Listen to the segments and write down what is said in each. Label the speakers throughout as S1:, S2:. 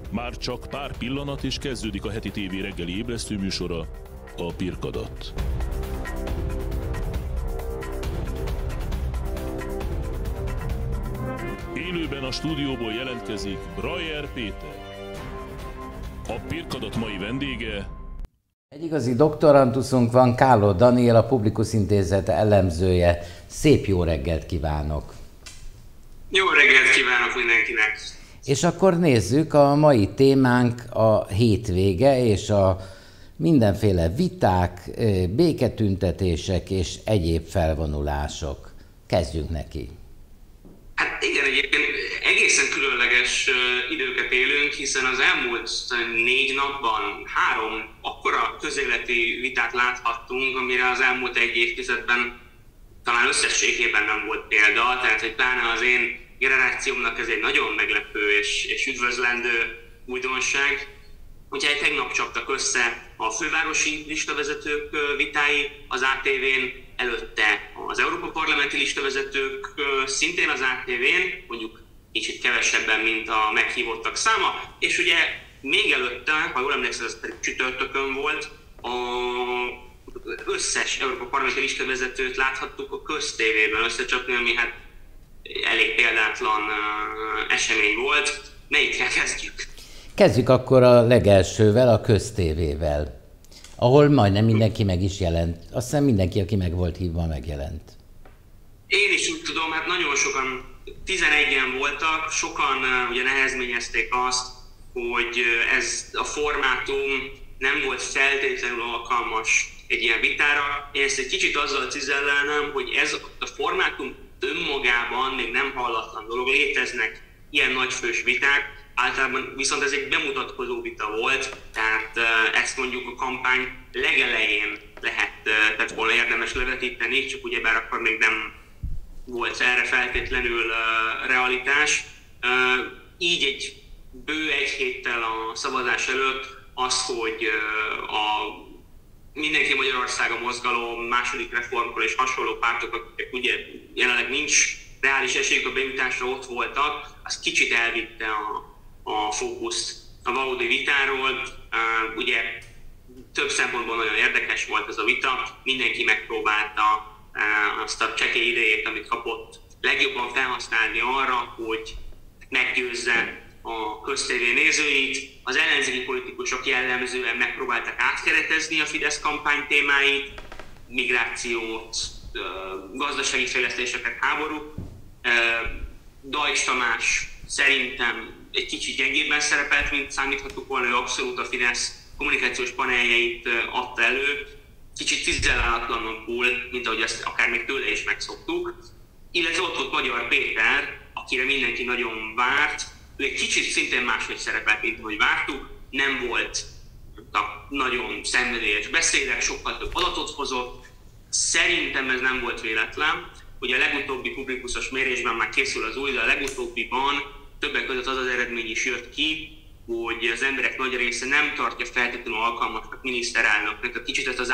S1: Már csak pár pillanat és kezdődik a heti tévé reggeli ébresztőműsora, a Pirkadat. Élőben a stúdióból jelentkezik Brajer Péter. A Pirkadat mai vendége...
S2: Egy igazi doktoranduszunk van, Kálló Daniel, a Publikus Intézet elemzője. Szép jó reggelt kívánok!
S3: Jó reggelt kívánok mindenkinek!
S2: És akkor nézzük, a mai témánk a hétvége és a mindenféle viták, béketüntetések és egyéb felvonulások. Kezdjünk neki.
S3: Hát igen, egyébként egészen különleges időket élünk, hiszen az elmúlt 4 napban 3 akkora közéleti vitát láthattunk, amire az elmúlt 1 évtizedben talán összességében nem volt példa, tehát hogy pláne az én generációmnak ez egy nagyon meglepő és üdvözlendő újdonság. Ugye tegnap csaptak össze a fővárosi listavezetők vitái az ATV-n, előtte az Európa Parlamenti listavezetők szintén az ATV-n, mondjuk kicsit kevesebben, mint a meghívottak száma, és ugye még előtte, ha jól emlékszem, ez pedig csütörtökön volt, az összes Európa Parlamenti listavezetőt láthattuk a köztévében összecsapni, ami hát elég példátlan esemény volt. Melyikkel kezdjük?
S2: Kezdjük akkor a legelsővel, a köztévével, ahol majdnem mindenki meg is jelent. Azt hiszem mindenki, aki meg volt hívva, megjelent.
S3: Én is úgy tudom, hát nagyon sokan, 11-en voltak, sokan ugye nehezményezték azt, hogy ez a formátum nem volt feltétlenül alkalmas egy ilyen vitára. Én ezt egy kicsit azzal cizellelnem, hogy ez a formátum önmagában még nem hallatlan dolog, léteznek ilyen nagyfős viták, általában viszont ez egy bemutatkozó vita volt, tehát ezt mondjuk a kampány legelején lett volna érdemes levetíteni, csak ugyebár akkor még nem volt erre feltétlenül realitás. Így egy bő 1 héttel a szavazás előtt az, hogy a Mindenki Magyarországa mozgalom, második reformkor és hasonló pártok, akik ugye jelenleg nincs reális esélyük a bejutásra, ott voltak, az kicsit elvitte a fókuszt a valódi vitáról. Ugye több szempontból nagyon érdekes volt ez a vita, mindenki megpróbálta azt a csekély idejét, amit kapott, legjobban felhasználni arra, hogy meggyőzze a köztévé nézőit. Az ellenzéki politikusok jellemzően megpróbálták átkeretezni a Fidesz kampány témáit, migrációt, gazdasági fejlesztéseket, háború. Deutsch Tamás szerintem egy kicsit gyengébben szerepelt, mint számíthattuk volna, ő abszolút a Fidesz kommunikációs paneljeit adta elő, kicsit cizellálatlanul, mint ahogy ezt akár még tőle is megszoktuk. Illetve ott volt Magyar Péter, akire mindenki nagyon várt, ő egy kicsit szintén máshogy szerepelt, mint ahogy vártuk, nem volt nagyon szenvedélyes beszédek, sokkal több adatot hozott. Szerintem ez nem volt véletlen. Ugye a legutóbbi publikusos mérésben már készül az új, de a legutóbbiban többek között az az eredmény is jött ki, hogy az emberek nagy része nem tartja feltétlenül alkalmasnak miniszterelnöknek, tehát kicsit ezt az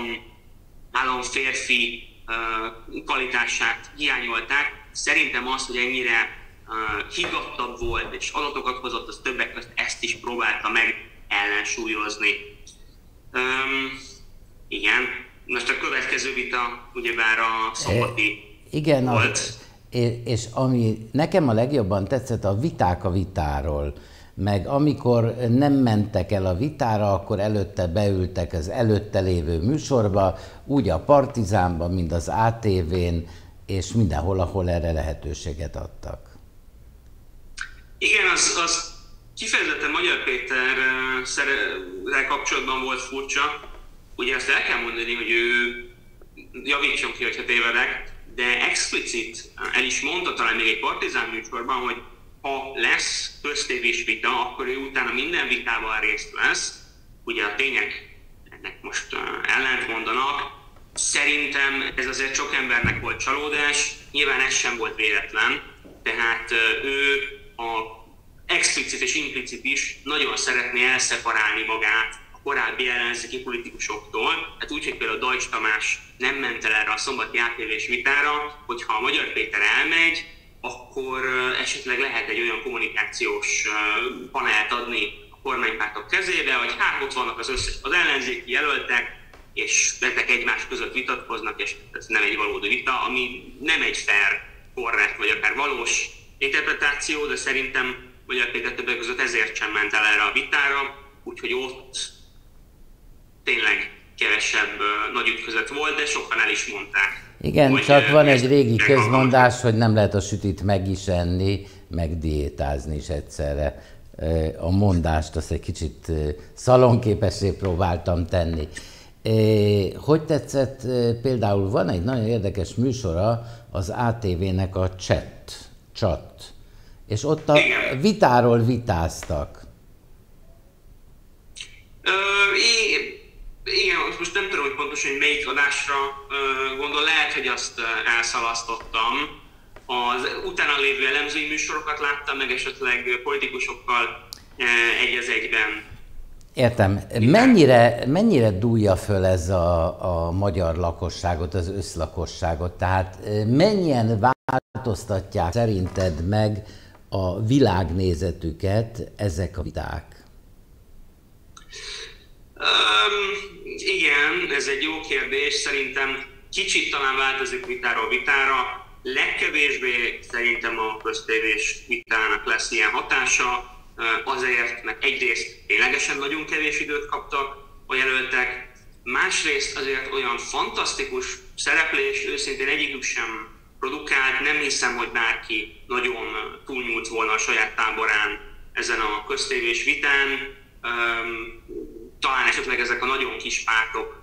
S3: államférfi kvalitását hiányolták. Szerintem az, hogy ennyire higgadtabb volt és adatokat hozott, az többek között ezt is próbálta meg ellensúlyozni. Igen, most a következő vita ugyebár a szombati
S2: igen,
S3: volt.
S2: És ami nekem a legjobban tetszett, a viták a vitáról, meg amikor nem mentek el a vitára, akkor előtte beültek az előtte lévő műsorba, úgy a Partizánban, mint az ATV-n, és mindenhol, ahol erre lehetőséget adtak.
S3: Igen, az kifejezetten Magyar Péterrel kapcsolatban volt furcsa. Ugye azt el kell mondani, hogy ő, javítson ki, hogyha tévedek, de explicit el is mondta talán még egy Partizán műsorban, hogy ha lesz köztévés vita, akkor ő utána minden vitában részt vesz. Ugye a tények ennek most ellent mondanak. Szerintem ez azért sok embernek volt csalódás, nyilván ez sem volt véletlen, tehát ő a explicit és implicit is nagyon szeretné elszeparálni magát a korábbi ellenzéki politikusoktól. Hát úgy, hogy például Deutsch Tamás nem ment el erre a szombati ATV-s vitára, hogyha a Magyar Péter elmegy, akkor esetleg lehet egy olyan kommunikációs panelt adni a kormánypártok kezébe, hogy hát ott vannak az ellenzéki jelöltek, és ezek egymás között vitatkoznak, és ez nem egy valódi vita, ami nem egy fair, korrekt vagy akár valós interpretáció, de szerintem Magyar Péter többek között ezért sem ment el erre a vitára, úgyhogy ott tényleg kevesebb nagy ütközet volt, de sokan el is mondták.
S2: Igen, csak van egy régi közmondás, hogy nem lehet a sütit meg is enni, meg diétázni is egyszerre. A mondást azt egy kicsit szalonképessé próbáltam tenni. Hogy tetszett, például van egy nagyon érdekes műsora, az ATV-nek a Chat, és ott a vitáról vitáztak.
S3: Igen, most nem tudom, hogy pontosan, hogy melyik adásra gondol, lehet, hogy azt elszalasztottam. Az utána lévő elemzői műsorokat láttam, meg esetleg politikusokkal egy az egyben.
S2: Értem. Mennyire dúlja föl ez a magyar lakosságot, az összlakosságot? Tehát mennyien változtatják szerinted meg a világnézetüket ezek a viták?
S3: Igen, ez egy jó kérdés. Szerintem kicsit talán változik vitáról vitára. Legkevésbé szerintem a köztévés vitának lesz ilyen hatása. Azért, mert egyrészt ténylegesen nagyon kevés időt kaptak a jelöltek, másrészt azért olyan fantasztikus szereplés őszintén egyikük sem produkált, nem hiszem, hogy bárki nagyon túlnyúlt volna a saját táborán ezen a köztévés vitán. Talán esetleg ezek a nagyon kis pártok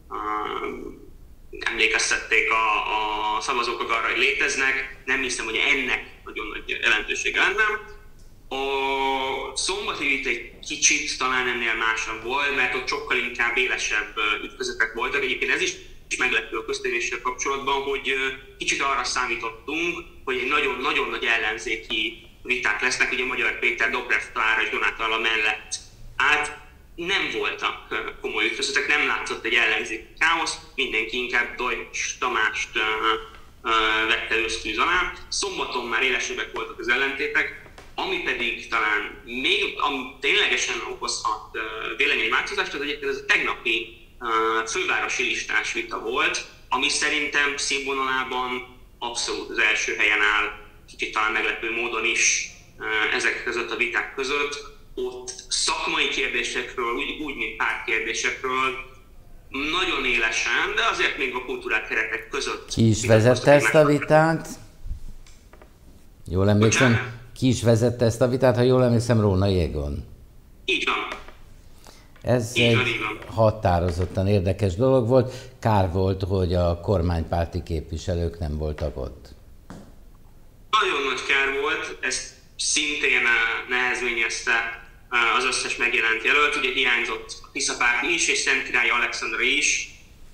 S3: emlékeztették a szavazókat arra, hogy léteznek, nem hiszem, hogy ennek nagyon nagy jelentősége lenne. A szombati vita egy kicsit talán ennél másabb volt, mert ott sokkal inkább élesebb ütközetek voltak. Egyébként ez is meglepő a köztévéssel kapcsolatban, hogy kicsit arra számítottunk, hogy egy nagyon-nagyon nagy ellenzéki viták lesznek, ugye Magyar Péter, Dobrev Klára és Donát Alla mellett állt. Nem voltak komoly ütközetek, nem látszott egy ellenzéki káosz, mindenki inkább Deutsch Tamást vette ősztűz alá. Szombaton már élesebbek voltak az ellentétek, ami pedig talán még ténylegesen okozhat véleményváltozást, az egyébként ez a tegnapi fővárosi listás vita volt, ami szerintem színvonalában abszolút az első helyen áll, kicsit talán meglepő módon is ezek között a viták között. Ott szakmai kérdésekről, úgy mint pártkérdésekről nagyon élesen, de azért még a kultúrák keretek között.
S2: Ki is vezette ezt a vitát? Jól emlékszem, ki is vezette ezt a vitát, ha jól emlékszem, Rónai Egon.
S3: Így van.
S2: Ez egy határozottan érdekes dolog volt. Kár volt, hogy a kormánypárti képviselők nem voltak ott.
S3: Nagyon nagy kár volt, ez szintén nehezményezte az összes megjelent jelölt. Ugye hiányzott a Tisza párt is, és Szentkirály Alexandra is.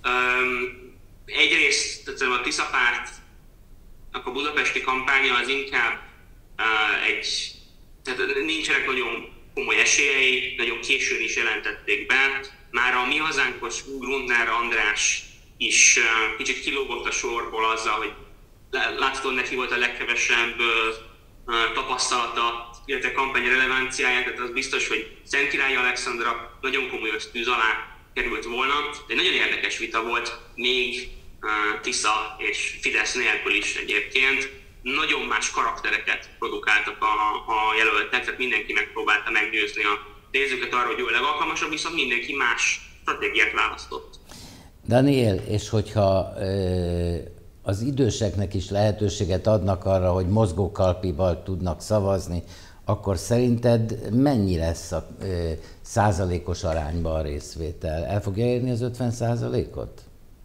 S3: Egyrészt a Tisza pártnak a budapesti kampánya az inkább tehát nincsenek nagyon komoly esélyei, nagyon későn is jelentették be. Már a mi hazánkos Grundner András is kicsit kilógott a sorból azzal, hogy láthatóan neki volt a legkevesebb tapasztalata, illetve kampány relevanciáját, tehát az biztos, hogy Szentkirály Alexandra nagyon komoly ösztűz alá került volna. De egy nagyon érdekes vita volt, még Tisza és Fidesz nélkül is egyébként. Nagyon más karaktereket produkáltak a jelöltek, tehát mindenki megpróbálta meggyőzni a nézőket arra, hogy ő a legalkalmasabb, viszont mindenki más stratégiát választott.
S2: Daniel, és hogyha az időseknek is lehetőséget adnak arra, hogy mozgókalpival tudnak szavazni, akkor szerinted mennyi lesz a százalékos arányban a részvétel? El fogja érni az 50%-ot?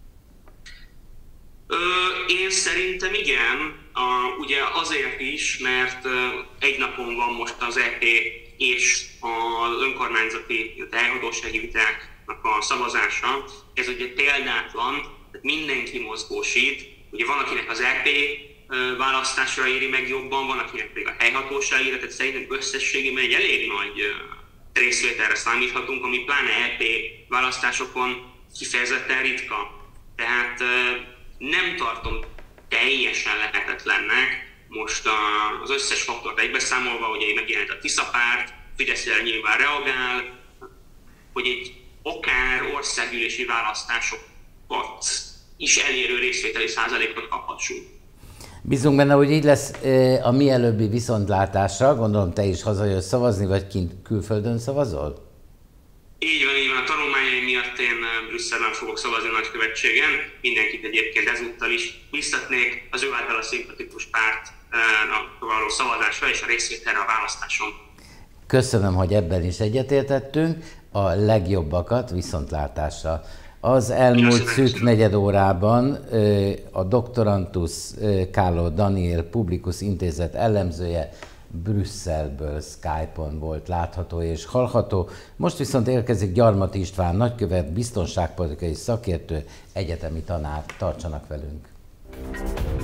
S3: Én szerintem igen. Ugye azért is, mert egy napon van most az EP és az önkormányzati helyhatósági vitáknak a szavazása. Ez ugye példátlan, tehát mindenki mozgósít. Ugye van, akinek az EP választásra éri meg jobban, van, akinek pedig a helyhatóságére, tehát szerintem összességében egy elég nagy részvételre számíthatunk, ami pláne EP választásokon kifejezetten ritka. Tehát nem tartom teljesen lehetetlennek, most az összes faktort egybeszámolva, ugye megjelent a Tisza párt, Fidesz erre nyilván reagál, hogy egy akár országgyűlési választásokat is elérő részvételi százalékot kaphassunk.
S2: Bízunk benne, hogy így lesz a mielőbbi viszontlátásra. Gondolom, te is hazajössz szavazni, vagy külföldön szavazol?
S3: Így van. A tanulmányaim miatt én Brüsszelben fogok szavazni a nagykövetségen. Mindenkit egyébként ezúttal is biztatnék az ő által a szimpatikus pártnak való szavazásra és a részvételre a választáson.
S2: Köszönöm, hogy ebben is egyetértettünk. A legjobbakat, viszontlátásra. Az elmúlt szűk negyed órában a Doktorantus Carlo Daniel Publicus Intézet elemzője Brüsszelből Skype-on volt látható és hallható. Most viszont érkezik Gyarmati István nagykövet, biztonságpolitikai szakértő, egyetemi tanár. Tartsanak velünk!